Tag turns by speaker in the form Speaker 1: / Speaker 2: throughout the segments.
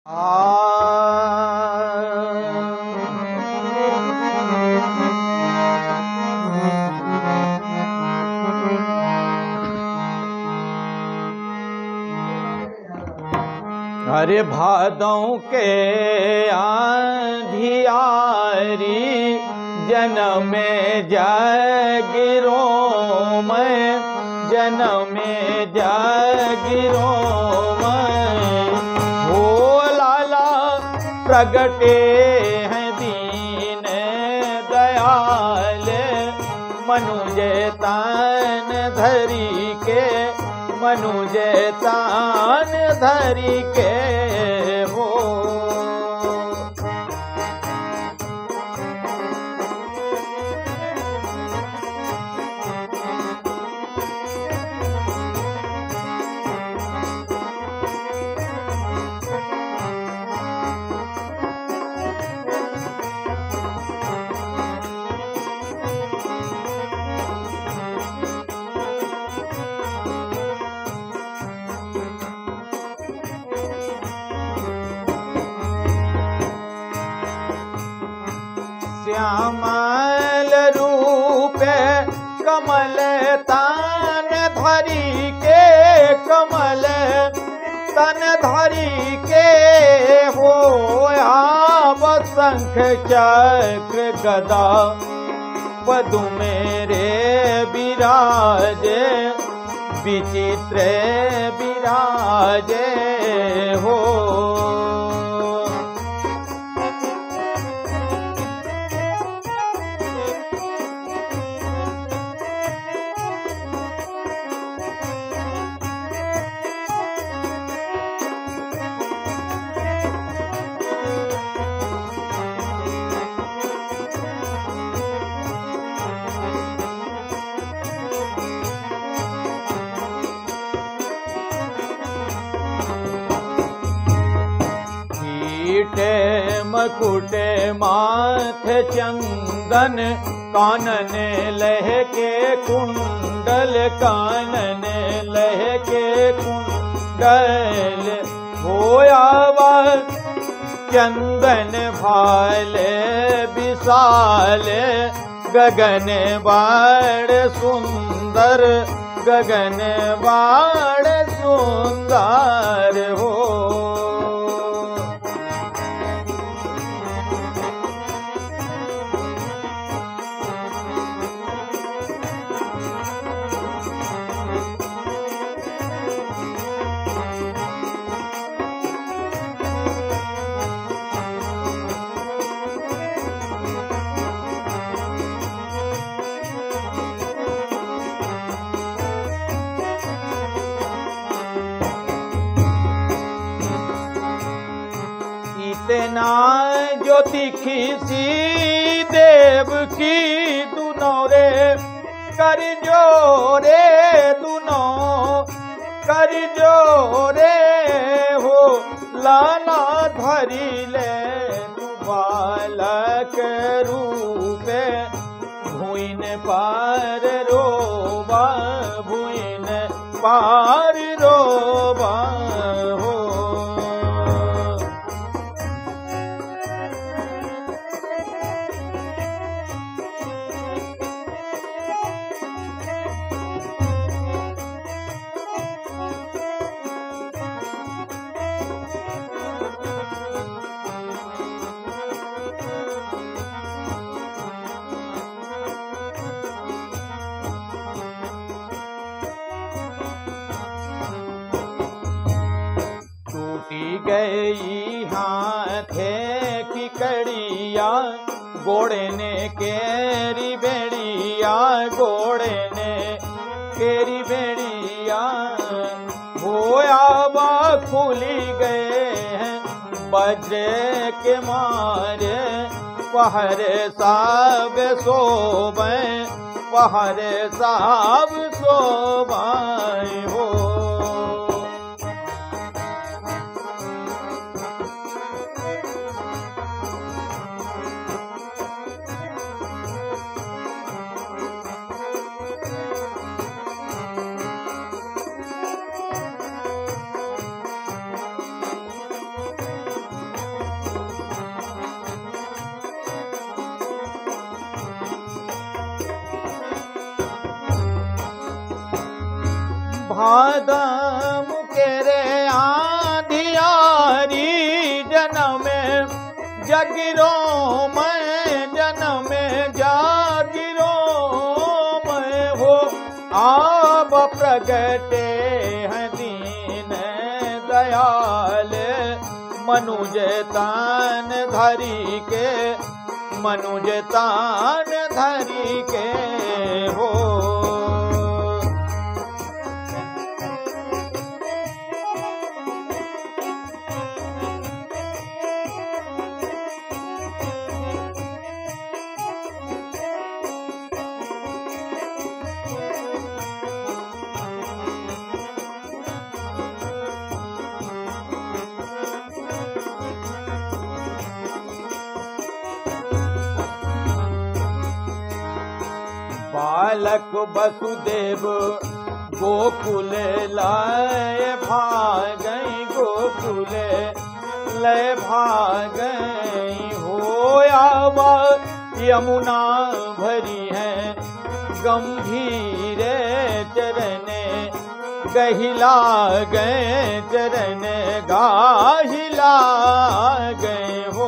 Speaker 1: अरे भादों के आंधियारी जनमे जागिरो में, जनमे जागिरो में हो लाला प्रगटे हैं दीन दयाल मनुजे तान धरी के, मनुजे तान धरी के हो। श्यामल रूप कमल तान धरी के, कमल तन धरी के हो आब शंख चक्र गदा पदु मेरे विराजे, विचित्र विराजे हो। मकुटे माथे चंदन, कानन लहके कुंडल, कानन लहके कुंडल होया चंदन भाले विशाल, गगन बाण सुंदर, गगन बाण सुंदर हो। इतना जो दिखी सी देव की दुनो रे कर जोरे, दुनो कर जोरे हो लाला धरी ले तू बालक रूपे, भुइन पार रोबा, भुइन पार रोबा हो। गई हाथे की कड़िया, घोड़े ने केरी बेड़िया, घोड़े ने केरी बेड़िया होया बा खुली गए हैं वज्र के मारे, पहरे साब सोबे, पहरे साब सोबाए हो। भादम के रे आंधियारी जन्म जगिरो मैं जन्म जागिरो मैं हो आप प्रगटे हैं दीन दयाल मनुज तान धरी के मनुज तान धरी के हो। बालक वसुदेव गोकुल लय भागई गोकुल लय भागई होया यमुना भरी है गंभीर चरण गहिला गए चरण गाहिला गए हो।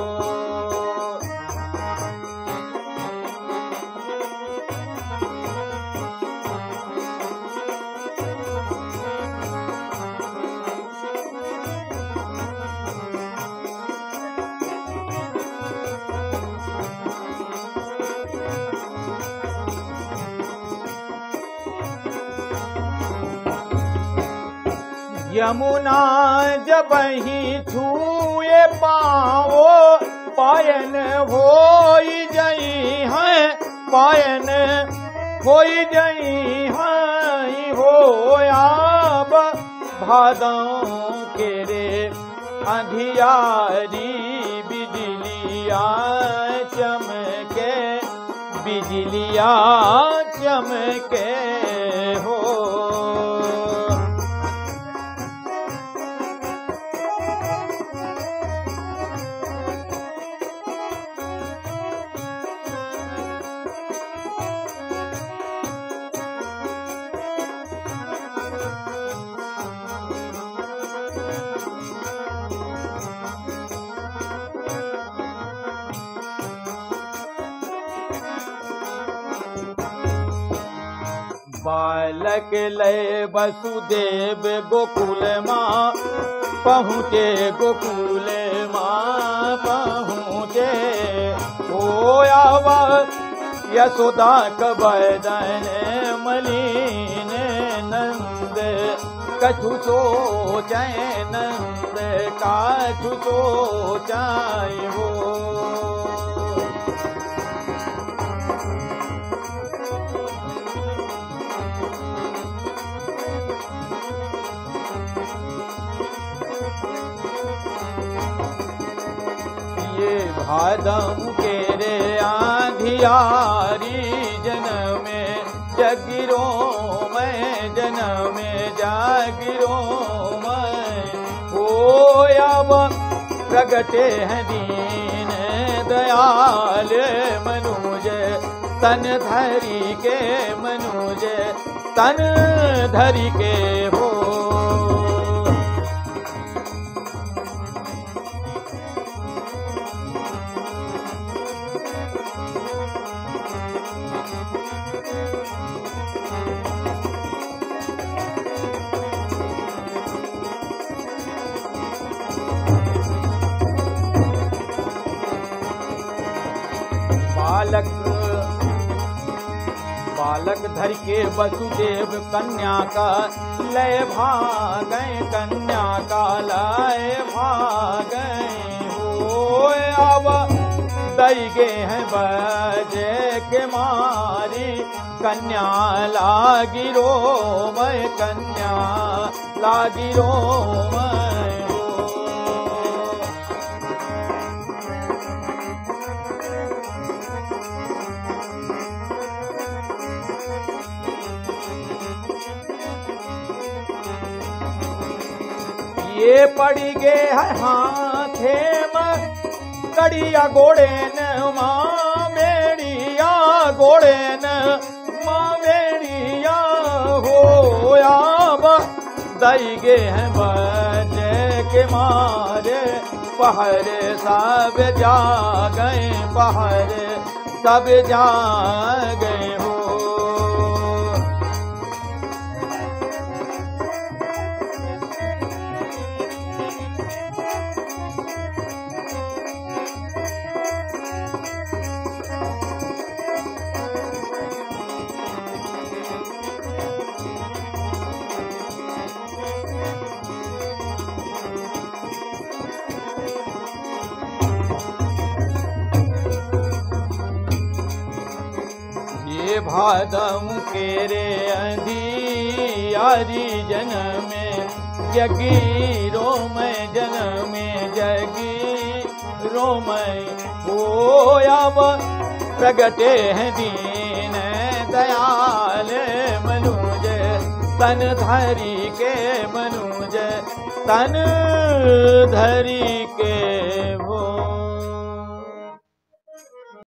Speaker 1: यमुना जब ही छूए पाओ पायन होई जई है पायन होई जई है होया भादों के रे अंधियारी बिजलियां चमके बिजलियां चमके हो। बालक लय वसुदेव गोकुल माँ पहुँचे गोकुल माँ पहुँचे होया यशोदा कबदन मलिन नंद कछु सोचै नंद काछु सोचाय हो। भादम के रे आंधियारी जन्म जगिरो मैं जन्म जागिरो मैं होया प्रगटे हैं दीन दयाल मनुज तन धरी के मनुज तन धरी के हो। बालक धर के वसुदेव कन्या का लय भागै कन्या का लय भागै हो। अब दई गे हैं बजे के मारी कन्या लागिरो मैं कन्या लागिरो मैं हो। ये पड़ी गे है हाथे में कड़िया गोड़े न माँ बेड़िया गोड़े न माँ बेड़िया होया दई गे हैं बचे के मारे, पहरे सब जा गए, पहरे सब जा गए हो। भादम के रे अंधियारी जन्म में जगी रोमय जन्म में जगी रोमय होया प्रगटे हैं दीन दयाल मनुज तन धरी के मनुज तन धरी के